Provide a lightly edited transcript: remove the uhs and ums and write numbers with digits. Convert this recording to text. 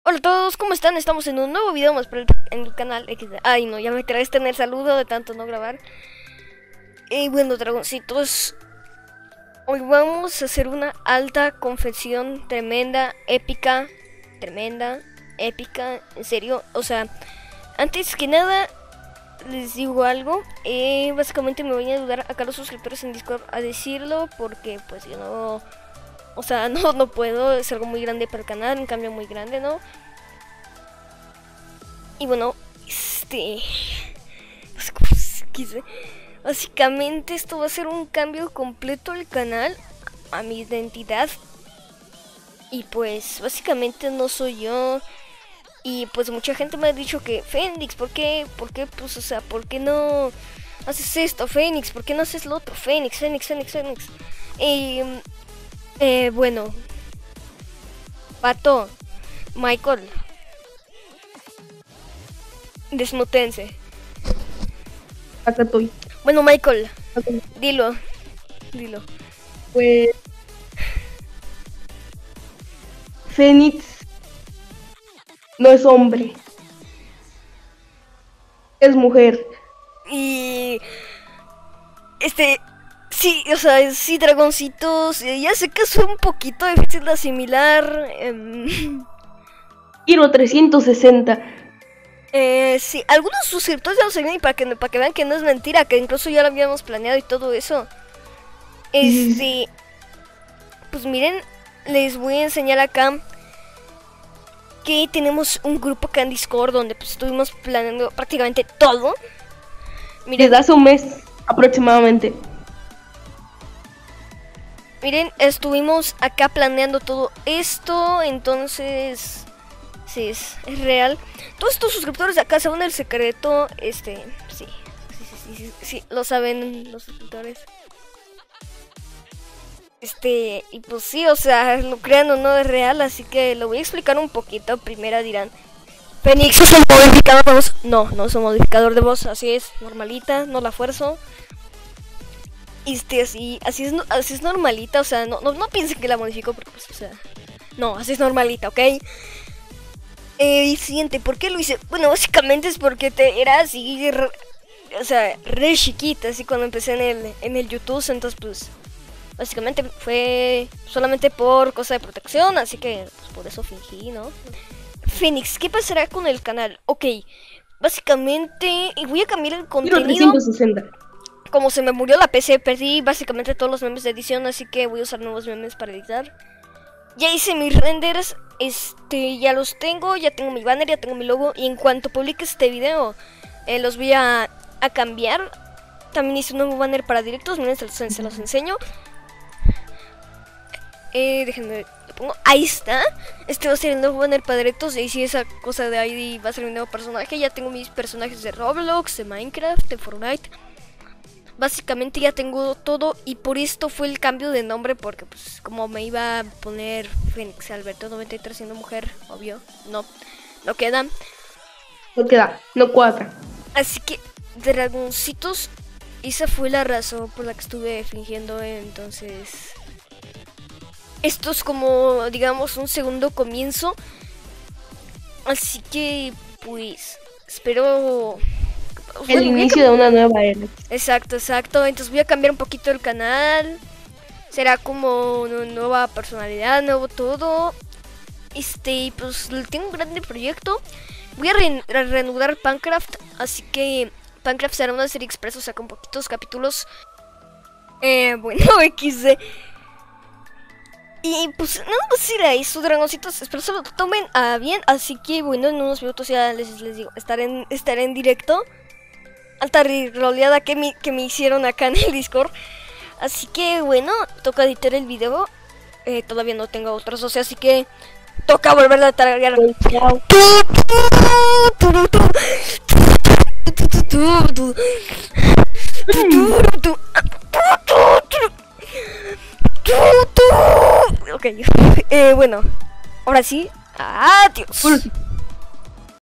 Hola a todos, ¿cómo están? Estamos en un nuevo video más en el canal XD. Ay no, ya me traes tener saludo de tanto no grabar. Y bueno, dragoncitos, hoy vamos a hacer una alta confesión tremenda, épica, en serio. O sea, antes que nada les digo algo. Básicamente me voy a ayudar acá a los suscriptores en Discord a decirlo, porque pues yo no... O sea, no puedo, es algo muy grande para el canal, un cambio muy grande, ¿no? Y bueno, básicamente esto va a ser un cambio completo al canal, a mi identidad. Y pues, básicamente no soy yo. Y pues mucha gente me ha dicho que, Fénix, ¿por qué? Pues, o sea, ¿por qué no haces esto, Fénix? ¿Por qué no haces lo otro? Fénix. Bueno, Pato, Michael, desmutense. Acá estoy. Bueno, Michael, Acá. dilo. Pues Fénix no es hombre, es mujer. Y sí, o sea, sí, dragoncitos, ya sé que es un poquito difícil de asimilar. Giro 360. Sí, algunos suscriptores ya lo sabían, y para que vean que no es mentira, que incluso ya lo habíamos planeado y todo eso. Pues miren, les voy a enseñar acá que tenemos un grupo acá en Discord donde pues estuvimos planeando prácticamente todo. Miren, Desde hace un mes aproximadamente. Miren, estuvimos acá planeando todo esto, entonces sí, es real. Todos estos suscriptores de acá saben el secreto, sí, lo saben los suscriptores. Y pues sí, o sea, lo crean o no es real, así que lo voy a explicar un poquito. Primero dirán, Fénix es un modificador de voz. No es un modificador de voz, así es, normalita, no la fuerzo. Así es normalita, o sea, no piensen que la modifico porque pues, o sea, no, así es normalita, ¿ok? Y siguiente, ¿por qué lo hice? Bueno, básicamente es porque era así, o sea, re chiquita, así cuando empecé en el YouTube, entonces pues, básicamente fue solamente por cosa de protección, así que pues, por eso fingí, ¿no? Fénix, ¿qué pasará con el canal? Ok, básicamente voy a cambiar el Giro contenido. 360. Como se me murió la PC, perdí básicamente todos los memes de edición, así que voy a usar nuevos memes para editar. Ya hice mis renders, ya los tengo, ya tengo mi banner, ya tengo mi logo, y en cuanto publique este video, los voy a cambiar. También hice un nuevo banner para directos, miren, se los enseño. Déjenme, lo pongo, ahí está. Este va a ser el nuevo banner para directos, y si esa cosa de ID va a ser mi nuevo personaje. Ya tengo mis personajes de Roblox, de Minecraft, de Fortnite. Básicamente ya tengo todo, y por esto fue el cambio de nombre, porque pues como me iba a poner Fénix Alberto 93 siendo mujer, obvio, no queda. No cuadra. Así que, dragoncitos, esa fue la razón por la que estuve fingiendo, entonces... Esto es como, digamos, un segundo comienzo. Así que, pues, espero... El inicio de una nueva era. Exacto. Entonces voy a cambiar un poquito el canal. Será como una nueva personalidad, nuevo todo. Pues tengo un grande proyecto. Voy a reanudar Pancraft. Así que Pancraft será una serie express, o sea, con poquitos capítulos. Bueno, XD. Y pues nada más ir a eso, dragoncitos. Espero se lo tomen a bien. Así que bueno, en unos minutos ya les digo, estaré en directo. Alta roleada que me hicieron acá en el Discord. Así que bueno, toca editar el video. Todavía no tengo otros, o sea, así que toca volver a tararear. Chao. Ok, bueno, ahora sí, adiós.